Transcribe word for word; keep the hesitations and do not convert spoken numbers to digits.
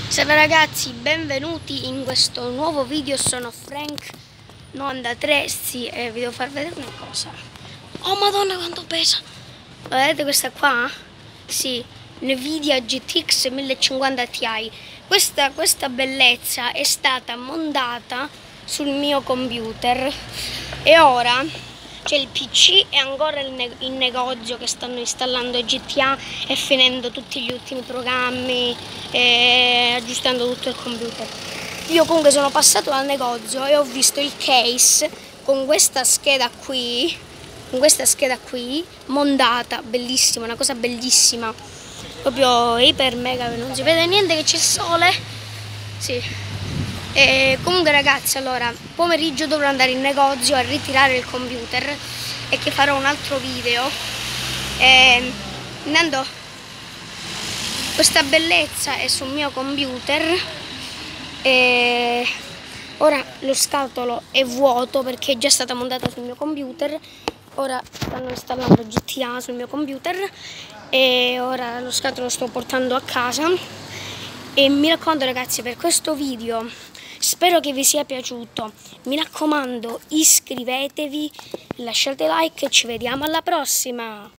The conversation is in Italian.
Salve ragazzi, benvenuti in questo nuovo video. Sono Frank novantatré. Sì, e vi devo far vedere una cosa. Oh madonna quanto pesa! Lo vedete questa qua? Sì, Nvidia G T X mille cinquanta Ti. Questa, questa bellezza è stata montata sul mio computer e ora c'è il P C e ancora il ne in negozio che stanno installando G T A e finendo tutti gli ultimi programmi e aggiustando tutto il computer. Io comunque sono passato al negozio e ho visto il case con questa scheda qui, con questa scheda qui montata, bellissima, una cosa bellissima, proprio iper mega, non si vede niente che c'è il sole. Sì. E comunque ragazzi, allora pomeriggio dovrò andare in negozio a ritirare il computer e che farò un altro video. E, andando, questa bellezza è sul mio computer e ora lo scatolo è vuoto perché è già stata montata sul mio computer. Ora stanno installando G T A sul mio computer e ora lo scatolo lo sto portando a casa. E mi raccomando ragazzi, per questo video spero che vi sia piaciuto, mi raccomando iscrivetevi, lasciate like e ci vediamo alla prossima!